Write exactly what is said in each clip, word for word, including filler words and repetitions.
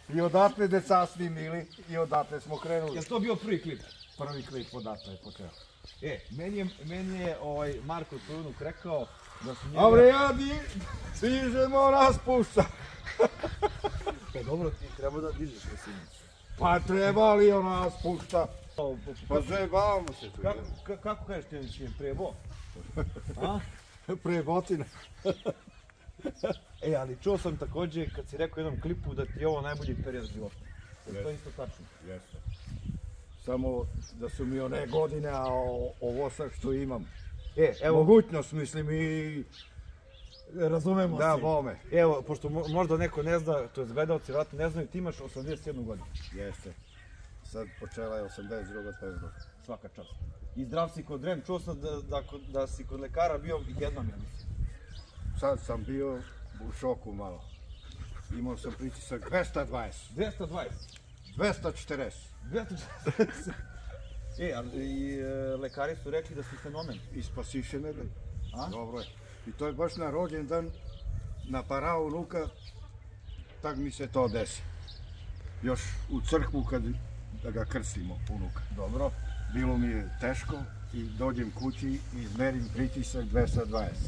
I odatle deca snimili i odatle smo krenuli. Je to bio prvi klip? Prvi klip odatle je počeo. E, meni je, meni je ovaj Marko Trunuk rekao da su njega... A bre, ja di, dižemo raspušta. Pa dobro, ti treba da dižeš Vesinicu. Pa treba li ona spušta? Pa zajebavamo se tu. Kako, ka, kako kažeš ti si prebo? A? Prebotina. E, ali čuo sam takođe kad si rekao u jednom klipu da ti je ovo najbolji period života. Je to isto tačno? Jeste. Samo da su mi one godine, a ovo sad što imam. E, evo, Mogućnost, mislim, i... razumemo Da, se. bome. Evo, pošto mo, možda neko ne zna, to je gledalci vratno ne znaju, ti imaš osamdeset jednu godinu. Jeste. Sad počela je osamdeset druga februara. Svaka čast. I zdrav si kod Rem, čuo sam da, da, da si kod lekara bio jednom, ja mislim. Sad sam bio u šoku malo. Imao sam pritisak dvesta dvadeset. dvesta dvadeset. dvesta četrdeset. dvesta četrdeset. E, a i e, lekari su rekli da si fenomen. I spasišene da. A? Dobro je. I to je baš na rođendan, na parao unuka, tak mi se to desi. Još u crkvu kad da ga krstimo unuka. Dobro. Bilo mi je teško i dođem kući i izmerim pritisak dvesta dvadeset.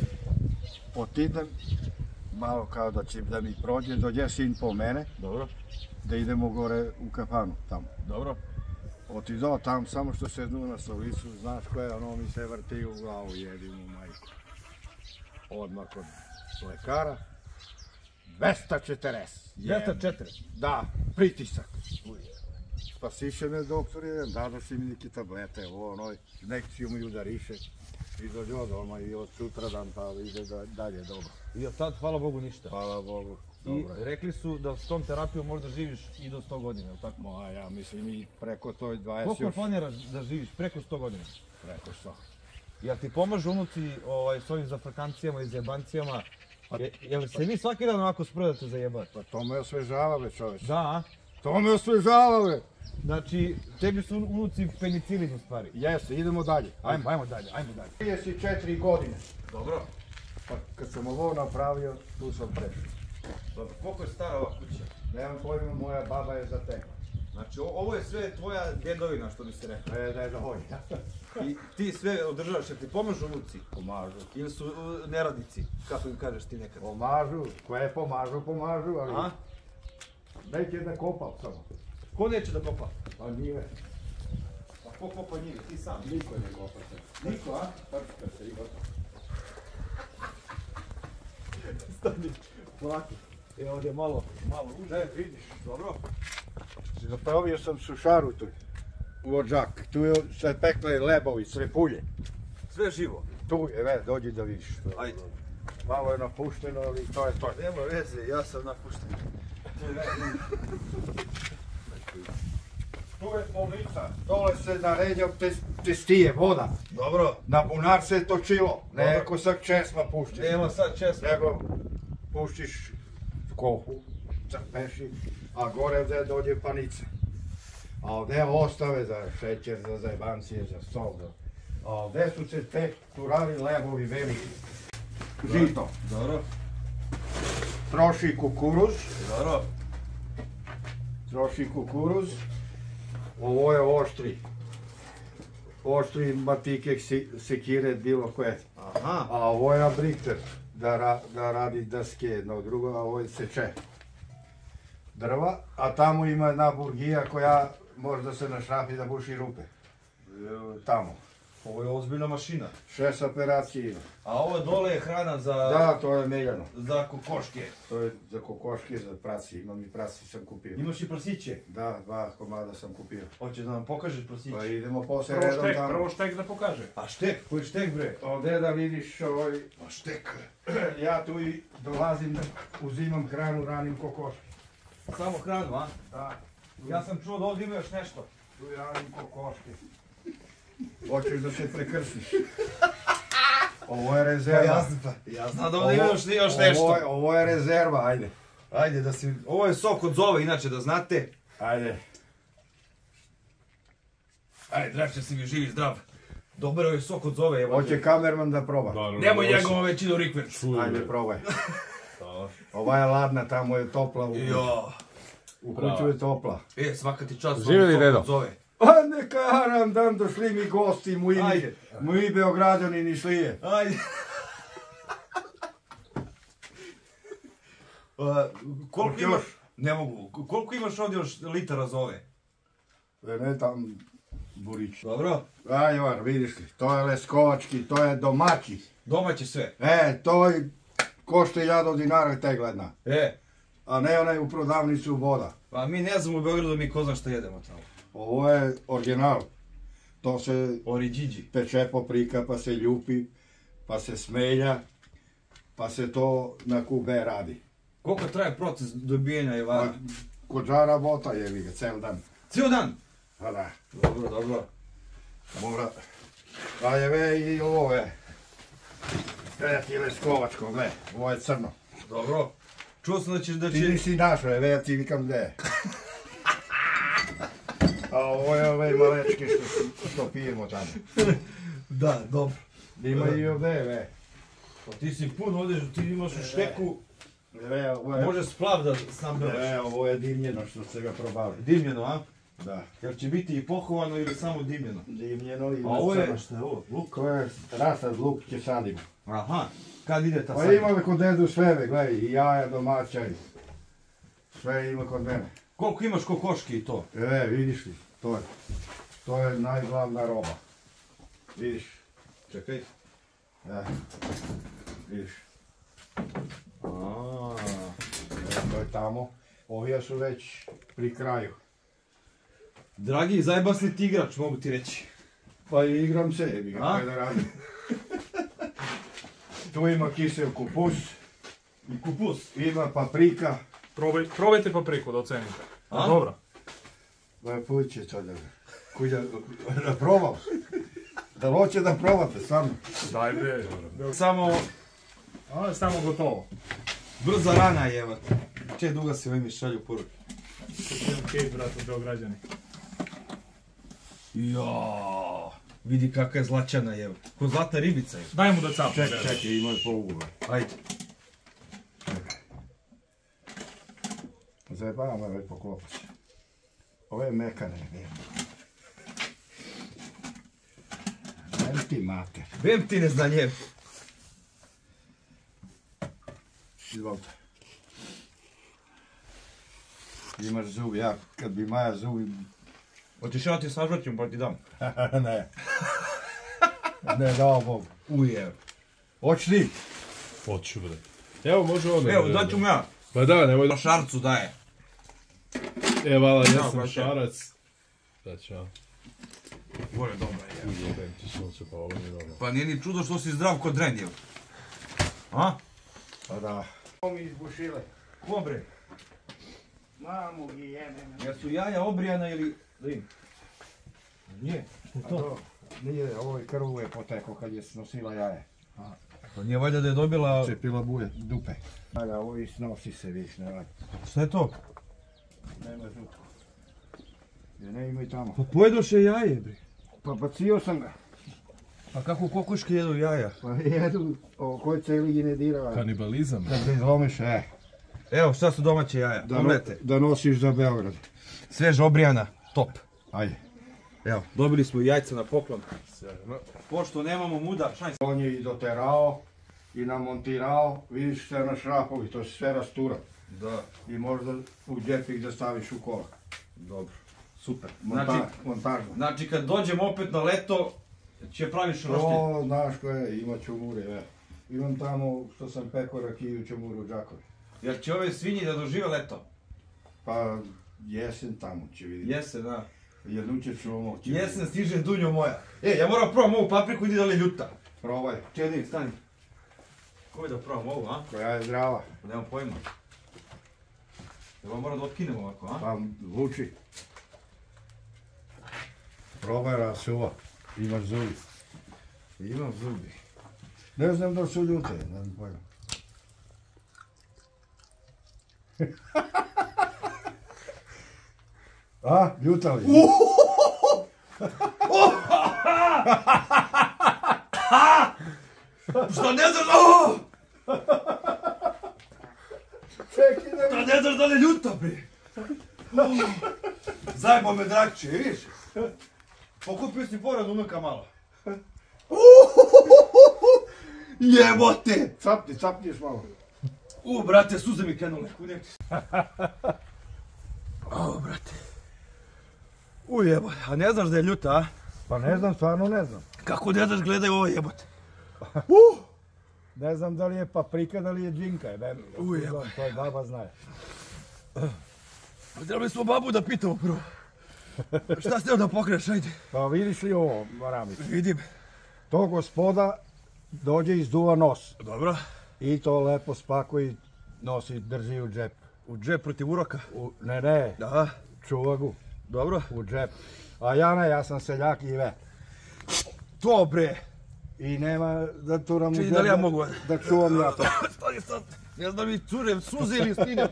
Otidem, malo kao da će da mi prođe, dođe sin po mene, Dobro. da idemo gore u kafanu tamo. Dobro. Otidao tam, samo što sednu na stolicu, znaš koje, ono mi se vrti u glavu, jedinu majku. Odmah kod lekara, dvesta četrdeset. dvesta četrdeset. Da, pritisak. Spasišene doktor je, dado si mi neke tablete, ovo ono, injekciju mi udariše. I dođe od doma i od sutra dan pa ide da, dalje dobro. I od tad, hvala Bogu, ništa. Hvala Bogu. I Dobro. rekli su da s tom terapijom možda živiš i do sto godina, je li tako? Ma, ja mislim i preko toj dvadeset Koliko još. planiraš da živiš? Preko sto godina? Preko sto. Jel ti pomažu unuci ovaj, s ovim zafrkancijama i zajebancijama? Je, jel se vi svaki dan ovako spredate zajebati? Pa to me osvežava be čoveč. Da, a? To me osvežava be. Znači, tebi su unuci penicilin u stvari. Jeste, idemo dalje. Ajmo, ajmo dalje, ajmo dalje. trideset četiri godine. Dobro. Pa kad sam ovo napravio, tu sam prešao. Dobro, koliko je stara ova kuća? Nemam pojma, moja baba je zatekla. Znači, o- ovo je sve tvoja djedovina, što bi se rekao. Ne, ne, dovolj. I ti sve održavaš, jer ti pomažu unuci? Pomažu. Ili su uh, neradnici, kako im kažeš ti nekad? Pomažu, koje pomažu, pomažu, A? ali neće da kopam samo. Ko neće da kopa? Pa njive. Pa ko kopa njive? Ti sam. Niko ne kopa se. Niko, a? Prčka se i gotovo. Stani, polako. E, ovdje malo, malo uže. Ne, vidiš. Dobro. Zapravio sam sušaru tu. U odžak. Tu je se pekle lebovi, srepulje. Sve živo. Tu je, ve, dođi da vidiš. Ajde. Malo je napušteno, ali to je to. Nema veze, ja sam napušten. Tu je polica. Dole se naredio testije, voda. Dobro. Na bunar se točilo. Ne Dobro. ako sad česma puštiš. Nema sad česma. Nego puštiš kohu, crpeši, a gore gdje dođe panica. A ovdje ostave za šećer, za zajebancije, za sol. A ovdje su se te turali lebovi veliki. Žito. Dobro. Troši kukuruz. Dobro. Troši kukuruz. Ovo je oštri. Oštri matike sekire bilo koje. Aha. A ovo je abrikter. Da, ra, da radi daske jedno drugo, a ovo je seče drva, a tamo ima jedna burgija koja može da se našrapi da buši rupe. Tamo. Ovo je ozbiljna mašina. Šest operacije ima. A ovo dole je hrana za... Da, to je meljano. za kokoške. To je za kokoške, za prasi. Imam i prasi sam kupio. Imaš i prasiće. Da, dva komada sam kupio. Hoćeš da nam pokažeš prasiće? Pa idemo posle Prvo redom štek, tamo. prvo štek da pokaže. A štek, koji štek bre? Ovdje da vidiš ovaj... Pa štek. Ja tu i dolazim da uzimam hranu, ranim kokoške. Samo hranu, a? Da. Ja sam čuo da ovdje ima još nešto. Tu ja radim kokoške. Hoćeš da se prekrstiš. Ovo je rezerva. pa. Ja znam da ovdje ima još, još nešto. Ovo je, ovo je rezerva, ajde. Ajde da si... Ovo je sok od zove, inače da znate. Ajde. Ajde, Drače, si mi živi, zdrav. Dobar je sok od zove, evo. Hoće kamerman da proba. Nemoj njegovom već idu rikverc. Ajde, probaj. Ova je ladna, tamo je topla. U... Jo. U kuću je topla. E, svaka ti čast. Živjeli, dedo? A neka haram dan došli mi gosti, moji, Ajde. moji Beograđani ni šlije. Ajde. Uh, koliko Još? imaš, ne mogu, koliko imaš ovdje još litara za ove? E, ne tam burić. Dobro, A Ivan, vidiš li, to je leskovački, to je domaći. domaće sve. E, to je košta hiljadu dinara tegledna. E, A ne onaj u prodavnicu voda. pa mi ne znamo u Beogradu, mi ko zna šta jedemo tamo. Ovo je original. To se Oriđiđi. peče paprika, pa se ljupi, pa se smelja, pa se to na kube radi. Koliko traje proces dobijanja Pa, Ivana? kod žara bota je ga, cel dan. Cijel dan? Pa da, Dobro, dobro. mora. A je ve i ovo je. Gleda ti leskovačko, gle, ovo je crno. Dobro. Čuo sam da ćeš da Ti će... nisi našao, je ve, ja ti vikam gde je. A ovo je ovaj malečki što, što pijemo tamo. Da, dobro. Ima i ovdje, ve. Pa ti si pun, odeš, ti imaš u šteku, Ve, ovo je, može splav da sam ve, belaš. ovo je dimljeno što ste ga probali. Dimljeno, a? Da. Jel će biti i pohovano ili samo dimljeno? Dimljeno i A ovo je, crno. šta je ovo? Luk? To je rasad luk će sadimo. Aha, kad ide ta Pa sadnja? ima li kod dedu sve, ve, gledaj, i jaja domaća i sve ima kod mene. Koliko imaš kokoški i to? E, vidiš li, to je, to je najglavna roba. Vidiš, Čekaj. e, vidiš, Aaaa. e, to je tamo. Ovi su već pri kraju. Dragi i zajebasni ti igrač, mogu ti reći. Pa i igram se, jebi ga, A? kaj da radim. Tu ima kisel kupus, I kupus. ima paprika. Probaj, probajte papriku da ocenite. A? Dobro. Ma puće to da, kuđa, da probam. Da hoće da probate, stvarno. Daj bre. Samo Ovo je samo gotovo. brza rana je, evo. Če duga si ovim šalju poruke. Okej, brate, Beograđani. Jao, vidi kakva je zlačana je. Ko zlatna ribica je. Daj mu da capu. Čekaj, čekaj, ima je pougube. Ajde. Zajebavamo je poklopac. Ovo je mekane, nije. Daj ti mater. Vem ti ne zna njev. Izvolite. Imaš zub, ja kad bi Maja zubi... Hoćeš ja ti sažvaćem pa ti dam. ne. Ne, dao Bog. Uje. Hoć ti? Hoću bre. Evo može ono. Evo, daću mu ja. Pa da, nemoj da... Šarcu daje. E, vala, ja Ja, sam pa šarac. Da ću ja. Vore, dobro je. Jebem ti sunce, pa ovo nije dobro. Pa nije ni čudo što si zdrav kod Drenjev. A? Pa da. Ovo mi izbušile. Ko bre? Mamu gi jebem. Jesu jaja obrijana ili... Lim? Nije. A to, nije, ovo je krvu je poteko kad je snosila jaje. Pa nije valjda da je dobila... Cepila buje, dupe. Ajde, ovo i snosi se, viš, ne radi. Šta je to? Nema žutko. Jer ne ima i tamo. Pa pojedoše jaje bre. Pa bacio sam ga. A kako kokoške jedu jaja? Pa jedu, o koj celi gi ne dirava. Kanibalizam. Kad se izlomiš, e. Evo, šta su domaće jaja? Da, no, Omlete. da nosiš za Beograd. Svež obrijana. Top. Ajde. Evo, dobili smo jajca na poklon. Pošto nemamo muda, šanj. On je i doterao i namontirao, vidiš sve na šrapovi, to se sve rastura. Da. I možda u džepik da staviš u kola. Dobro. Super. Monta Znači, montažno. znači kad dođemo opet na leto, će praviš roštilj. O, znaš ko je, ima čumure, e. Imam tamo što sam pekao rakiju čumuru u Đakovi. Jer će ove svinje da dožive leto. Pa jesen tamo će vidjeti. Jesen, da. Jednu će čumo. će Jesen vidjeti. stiže dunjo moja. E, ja moram probam ovu papriku, idi da li je ljuta. Probaj, Čedik, stani. Koji da probam ovu, a? koja je zdrava. Pa nemam pojma. Evo moram da otkinemo ovako, a? Pa vuči. Probaj rasuva. Imaš zubi. Imam zubi. Ne znam da su ljute, ne znam pojma. A, ljuta li? Šta ne znaš, o! Čekaj da Šta ne znaš da li je ljuta, bre? Zajebo me Dragče, vidiš? Pokupio si pored unuka malo. Jebote! Capni, capniš malo. U, brate, suze mi krenule. Kudjeti. O, brate. U, jebote. A ne znaš da je ljuta, a? Pa ne znam, stvarno ne znam. Kako ne znaš, gledaj ovo jebote. Uh! Ne znam da li je paprika, da li je džinka. Ne, U, jebote. to je baba znaje. Trebali smo babu da pitamo prvo. Šta ste da pokreš, ajde. Pa vidiš li ovo, Maramić? Vidim. To gospoda dođe i izduva nos. Dobro. I to lepo spakuje, nosi, drži u džep. U džep protiv uroka. U, ne, ne, Da. čuva gu Dobro. u džep. A ja ne, ja sam seljak i ve. To bre. I nema da turam u Čini, džep da li ja mogu? da čuvam ja to. Stani sad. Ne znam mi curem suze ili stine.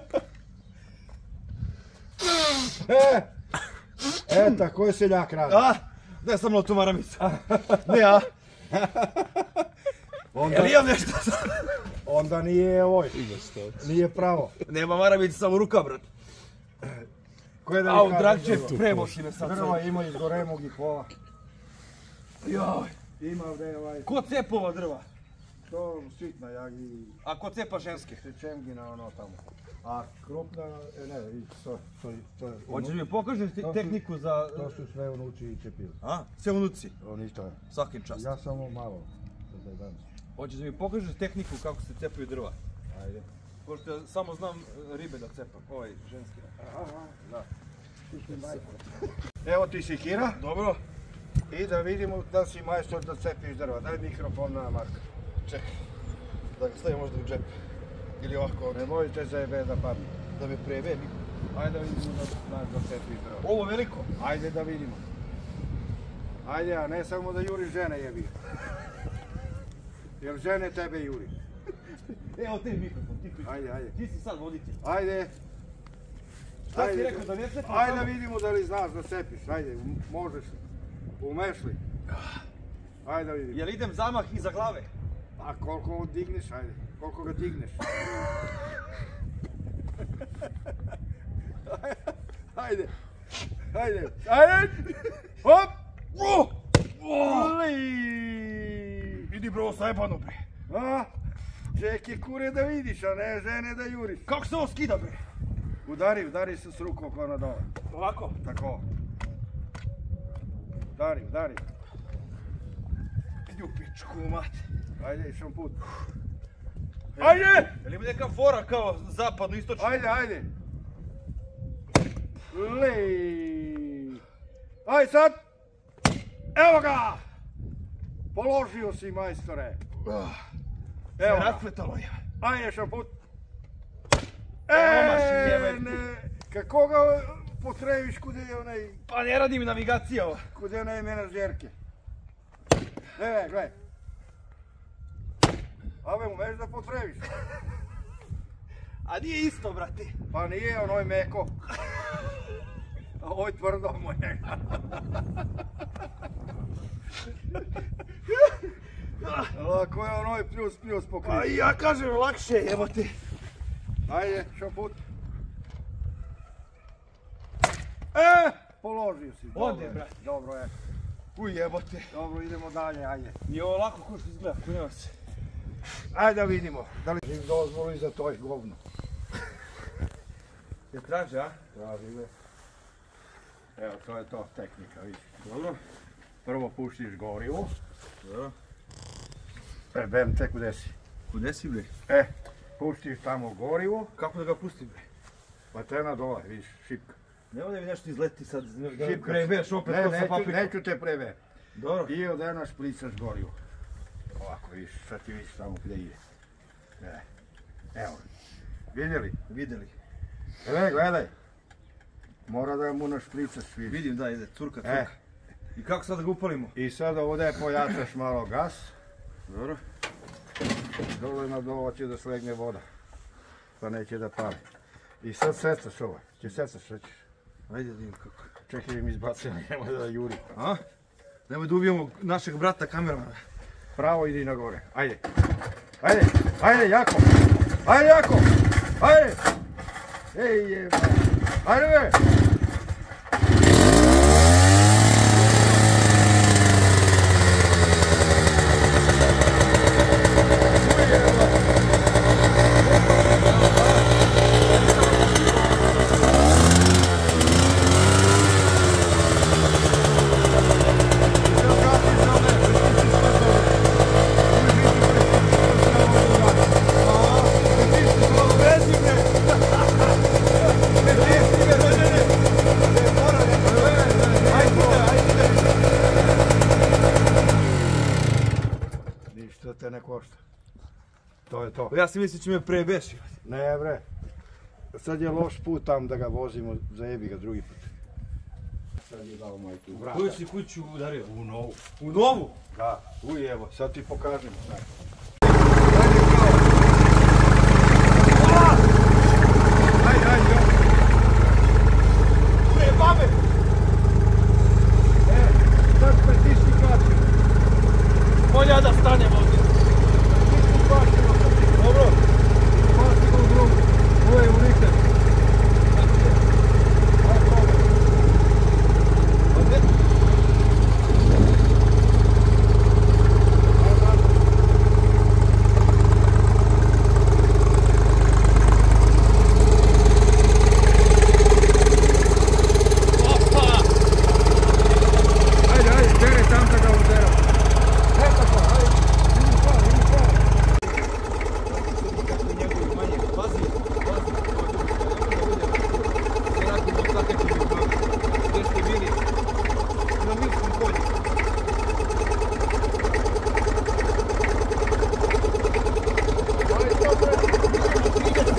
E, e, tako je seljak radi. A? Ne sam tu maramicu. Ne, a? Onda, Jel imam nešto? onda nije ovoj, nije pravo. Nema maramicu, samo ruka, brat. Ko je da Au, mi kaže Dragče, drvo? premoši me sad. Drva ima iz goremog i pola. Joj. Ima gde ovaj, Ko cepa ova drva? to sitna jagi, A ko cepa ženske? čemgina ono tamo. A krupna, e, ne, i to, to, to, je Hoćeš unu- mi pokažeš te- To su- tehniku za... to su sve unuči i čepili. A? Sve unuci. To ništa. Svakim čast. Ja samo malo. za taj dan. Hoćeš da mi pokažeš tehniku kako se cepaju drva? Ajde. Pošto ja samo znam e, ribe da cepam, ovaj ženski. Da. Evo ti sikira Dobro. i da vidimo da si majstor da cepiš drva. Daj mikrofon na Marka. Čekaj. Da ga stavim možda u džep. Ili ovako ovdje. Ne možete za jebe da padne. Da me prejebe. Ajde da vidimo da znaš da cepiš drva. Ovo veliko. Ajde da vidimo. Ajde, a ne samo da juri žene jebi. Jer žene tebe juri. Evo te mikrofon, ti pričaj. Ajde, ajde. Ti si sad voditelj. Ajde. Šta si rekao da ne cepam? Ajde da vidimo da li znaš da cepiš. Ajde, m- možeš. Umeš li? Ajde da vidimo. Jel idem zamah iza glave? A koliko digneš, ajde. Koliko ga digneš. Ajde. Ajde. Ajde. Hop. O! O! Li. Vidi bro, sajebano bre. A? Čeki kure da vidiš, a ne žene da juriš. Kako se ovo skida bre? Udari, udari se s rukom kao na dole. Ovako? Tako. Udari, udari. Idi u pičku, mate. Ajde, išom put. Ajde! Jel ima neka fora kao zapadno, istočno? Ajde, ajde. Li. Aj sad. Evo ga. Položio si, majstore. Evo ga. Raspletalo je. Ajde, išom put. Evo maš, E, jebe. ne. Kako ga potrebiš kude je onaj, Pa ne radi mi navigacija ova. kude je onaj menažerke? Ne, gledaj. Ove, umeš da potrebiš? A nije isto, brate. Pa nije, ono je meko. A ovo je tvrdo moje. Lako je ono je pljus, pljus Pa pokriš. i ja kažem lakše, evo ti. Ajde, šo put. E, položio si. Ode, Dobro je, brate. Dobro je. Uj, jebote. Dobro, idemo dalje, ajde. Nije ovo lako ko što izgleda, kunjava se. Ajde da vidimo. Da li im dozvoli za to govno. Je traže, a? Traži me. Evo, to je to tehnika, vidiš. Dobro. Prvo puštiš gorivo. Dobro. E, B M T, kude si? Kude si bre? E, puštiš tamo gorivo, Kako da ga pustim bre? pa te na dole, vidiš, šipka. Nemoj da mi nešto izleti sad, da Šipka. prebeš opet Ne, ko sa neću, paprikom. neću te preve. Dobro. I od jedna špricaš gorivo. Ovako, vidiš, sad ti vidiš tamo gdje ide. E, evo, vidjeli? Vidjeli. Gledaj, gledaj. Mora da mu našpricaš, vidiš. Vidim da ide, curka, curka. E, I kako sad da ga upalimo? i sad ovdje pojačaš malo gas. Dobro. Dole na dole će da slegne voda. Pa neće da pali. I sad secaš ovo. Će secaš, šta ćeš? Ajde da vidim kako. Čekaj mi izbaci, nemoj da juri. A? Nemoj da ubijemo našeg brata kameramana. Pravo idi na gore. Ajde. Ajde, ajde, jako. Ajde, jako. Ajde. Ej jeba. Ajde be! Ništa te ne košta. To je to. Ja si mislim će me prebeši. Ne bre. Sad je loš put tam da ga vozimo, zajebi ga drugi put. Sad je dao majku u vrata. Koju si kuću udario? U novu. U novu? Da, uj evo, sad ti pokažem. Ajde, ajde, ajde. Ure, babe! E, sad pritisni kačinu. Bolje da stanem ovdje. Pritisni kačinu. Dobro. Pasti ga u drugu. Ovo je u vikend. Ajde, probaj. Ovdje? Ajde, ajde, tere tam da ga uderam. Ne tako, ajde. Idem par, idem par. Kako je njegovi manje. Pazi, pazi. Vjerojatno ima svake će mi bavi. Gdje ste bili? Na Minskom polju. Ali to treba.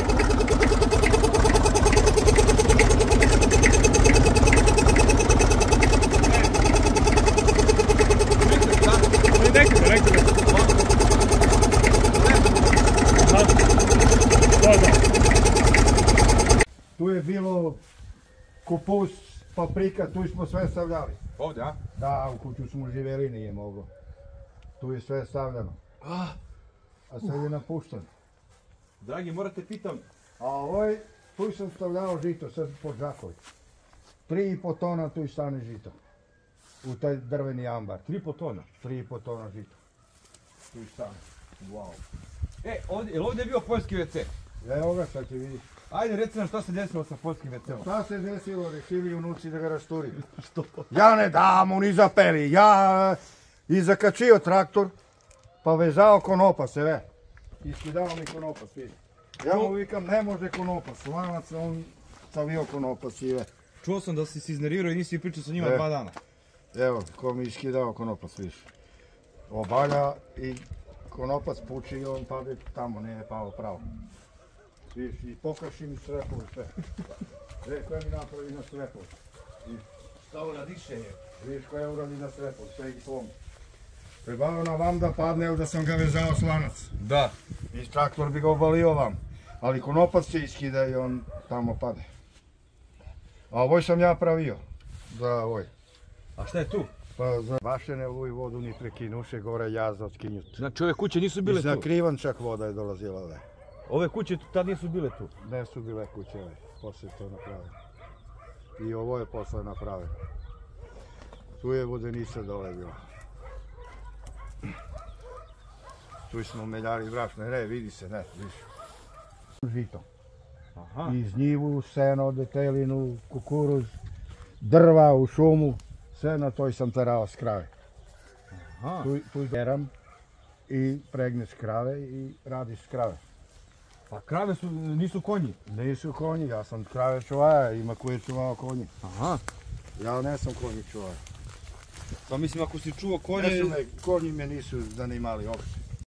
Tu je bilo kupus, paprika, tu smo sve stavljali. Ovdje, a? Da, u kuću smo živjeli, nije moglo. Tu je sve stavljeno. Ah, A sad je napušteno. dragi, morate pitam. A ovaj, tu sam stavljao žito, sad pod žakovi. Tri i po tona tu stane žito. U taj drveni ambar. Tri po tona. Tri i po tona žito. Tu stane. Wow. E, ovdje, je li ovdje bio poljski ve ce? Evo ga, sad će vidjeti. Ajde, reci nam šta se desilo sa poljskim ve ceom. Šta se desilo, rešili unuci da ga rasturi. Što? Ja ne dam mu ni za peli, ja i zakačio traktor, pa vezao konopa sve. Iskidao mi konopas, vidi. Ja mu vikam, ne može konopas, lanac, on stavio konopas i ve. Čuo sam da si se iznervirao i nisi pričao sa njima E. dva dana. Evo, ko mi iskidao konopas, vidiš. Obalja i konopac puči i on pade tamo, ne je pao pravo. Vidiš, i pokaši mi srepovi sve. E, koje mi napravi na srepovi. Stavo na dišenje. Vidiš koje uradi na srepovi, sve ih slomi. Trebao na vam da padne, ili da sam ga vezao s lanac. Da. I traktor bi ga obalio vam. Ali konopac se iskida i on tamo pade. A ovoj sam ja pravio. Za ovoj. A šta je tu? Pa za vaše ne luj vodu ni prekinuše, gore jazda odskinjut. Znači ove kuće nisu I bile za tu? krivan čak voda je dolazila ovdje. Ove kuće tad nisu bile tu? Ne su bile kuće, ove. Poslije to napravljeno. I ovo je posle napravljeno. Tu je vodenica dole bila. Tu smo meljali brašne, ne, vidi se, ne, vidiš. Žito. Aha. Iz njivu, seno, detelinu, kukuruz, drva u šumu, sve na toj sam terao s krave. Aha. Tu, tu beram i pregneš krave i radiš s krave. Pa krave su, nisu konji? Nisu konji, ja sam krave čuvaja, ima koji je čuvao konji. Aha. Ja ne sam konji čuvaja. Pa mislim ako si čuo konje... Ne su me, konji me nisu zanimali uopšte.